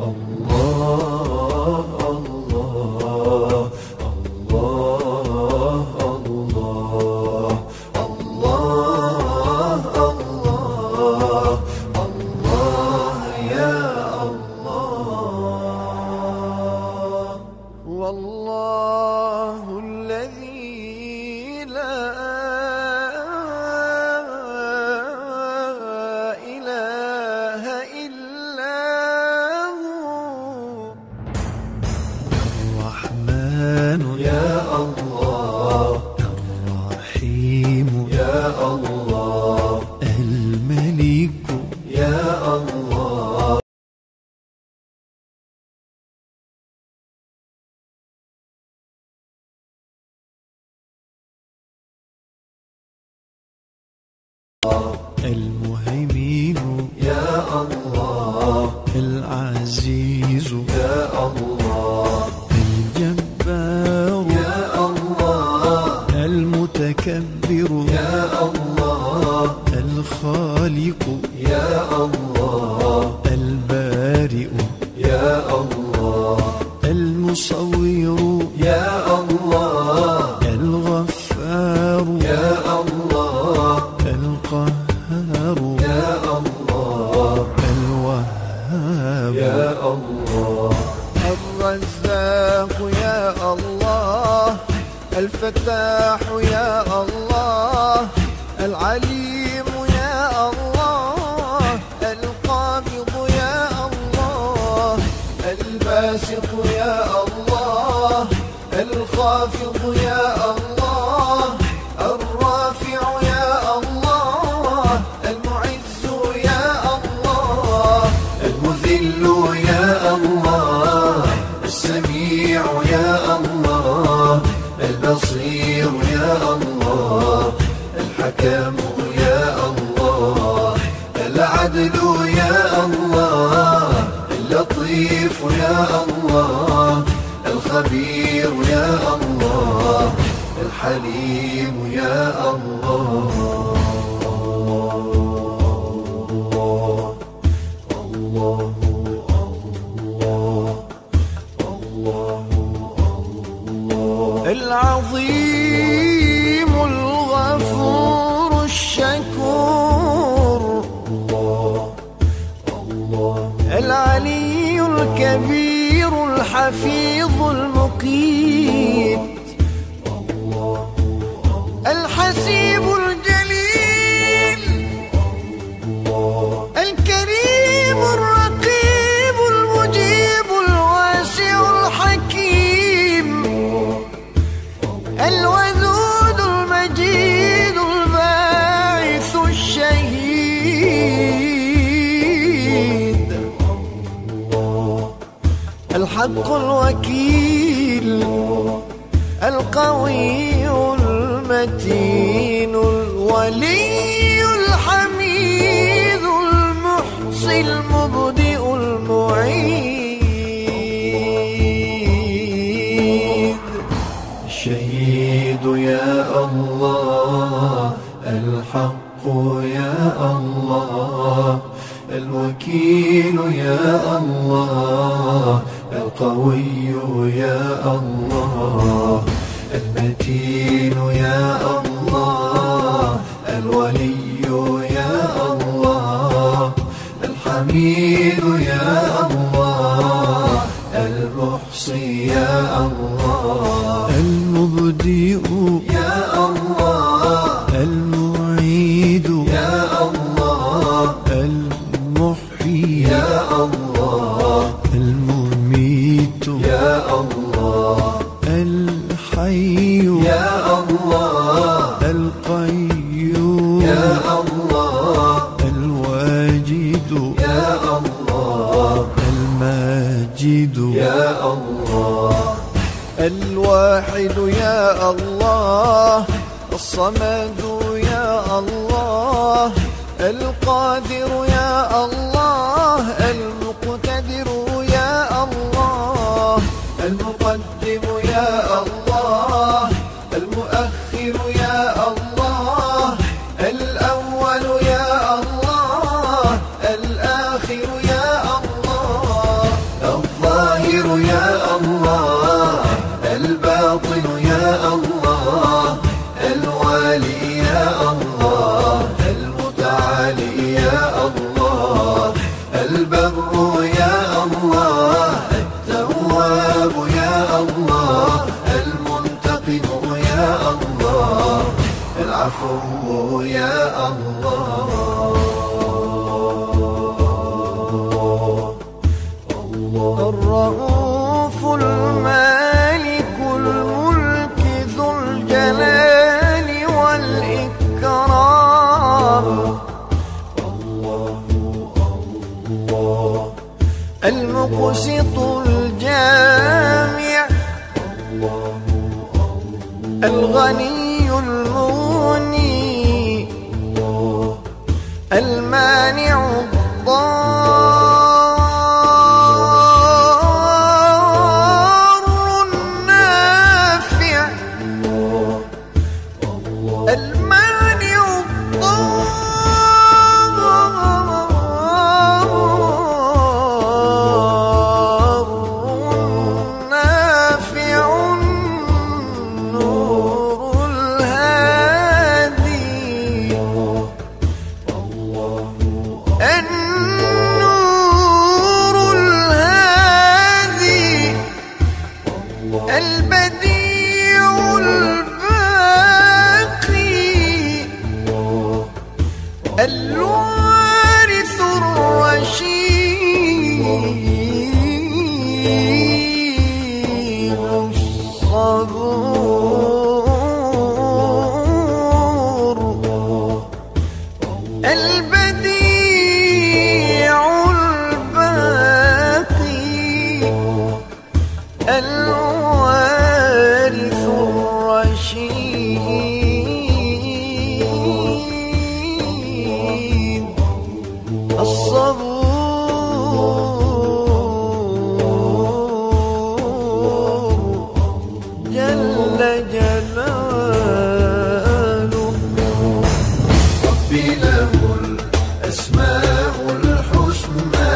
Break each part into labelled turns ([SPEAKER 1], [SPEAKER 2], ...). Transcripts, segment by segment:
[SPEAKER 1] الله الله الله الله الله الله الله يا الله. والله الذي لا إله إلا هو الرحمن يا الله، الرحيم يا الله، الملك يا الله. المهيمن يا الله، العزيز يا الله، الجبار يا الله، المتكبر يا الله، الخالق يا الله، البارئ يا الله، المصور يا الله، الغفار يا الله، القهار يا الله، الوهاب يا الله، الرزاق يا الله، الفتاح يا الله، العليم يا الله، القابض يا الله، الباسط يا الله، الخافض يا الله، الرافع يا الله، المعز يا الله، المذل يا الله، السميع يا الله، البصير يا الله، الحكم يا الله، العدل يا الله، اللطيف يا الله، الخبير يا الله، الحليم يا الله. الله الله الله العظيم الغفور الشكور، العلي الكبير الحفيظ المقيت، الحسيب الجليل، الكريم الرقيب المجيب الواسع الحكيم، الودود المجيد الباعث الشهيد، الحق الوكيل، القوي المتين، الولي الحميد، المحصي المبدئ المعيد، الشهيد يا الله، الحق يا الله، الوكيل يا الله، القوي يا الله، المتين يا الله، الولي يا الله، الحميد يا الله، المحصي يا الله، المبدئ يا الله، المعيد يا الله، المحيي يا الله، المميت يا الله، الحي يا الله، القيوم يا الله، الواجد يا الله، الماجد يا الله، الواحد يا الله، الصمد يا الله، القادر يا الله، المقتدر يا الله، المقدم يا الله، المؤخر يا الله، الأول يا الله، الآخر يا الله، يا الله.
[SPEAKER 2] الرؤوف المالك الملك ذو الجلال والإكرام، المقسط الجامع، الغني المغني، المانع الضار النافع، المانع الضار النافع، النور الهادي، النور الهادي، البديع الباقي، الوارث الرشيد، الصبور، البديع الباقي، الوارث الرشيد، الصبور جل جلاله.
[SPEAKER 1] ربي له الأسماء الحسنى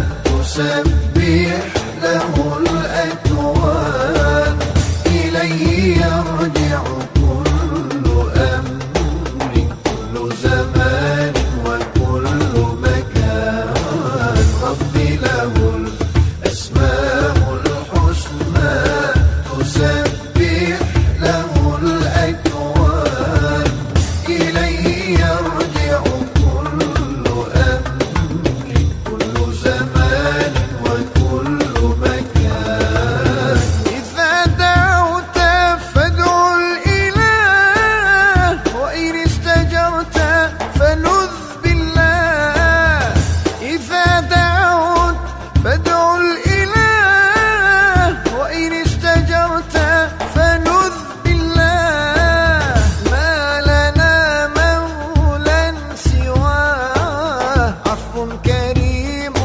[SPEAKER 1] تسبح له الأكوان، إليه يرجع كل أمر كل زمان وكل مكان. ربي له الأسماء الحسنى تسبح له الأكوان، إليه يرجع كل أمر كل زمان وكل مكان.
[SPEAKER 2] إذا دعوت فادعو الإله، وإن استجرت فلذ بالله. إذا دعوت فادعو الإله، وإن استجرت فلذ بالله. ما لنا مولى سواه، عفو كريم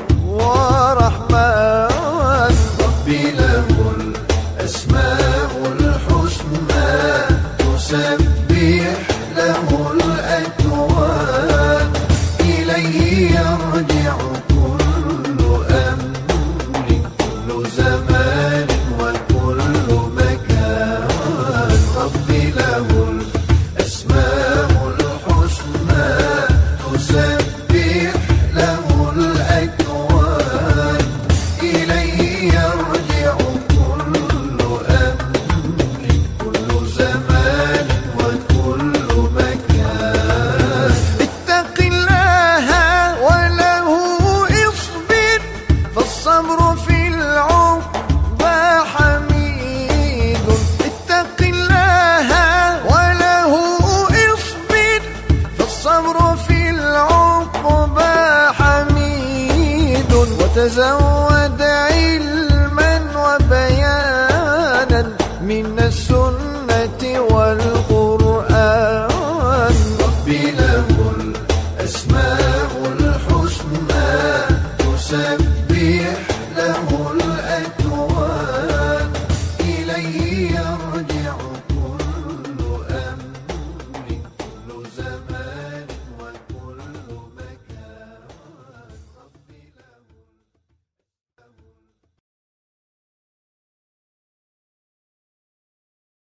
[SPEAKER 2] ورحمن.
[SPEAKER 1] ربي له الأسماء الحسنى تسبح له الأكوان، إليه يرجع كل أمر كل زمان وكل مكان. ربي له الأسماء الحسنى تسبح له الأكوان، إليه يرجع كل أمر كل زمان وكل مكان.
[SPEAKER 2] اتق الله وله اصبر، فالصبر في العقبى حميد. اتق الله وله اصبر، فالصبر في العقبى حميد. وتزود علما وبيانا من السنة والقرآن.
[SPEAKER 1] ربي له الأسماء الحسنى تسبح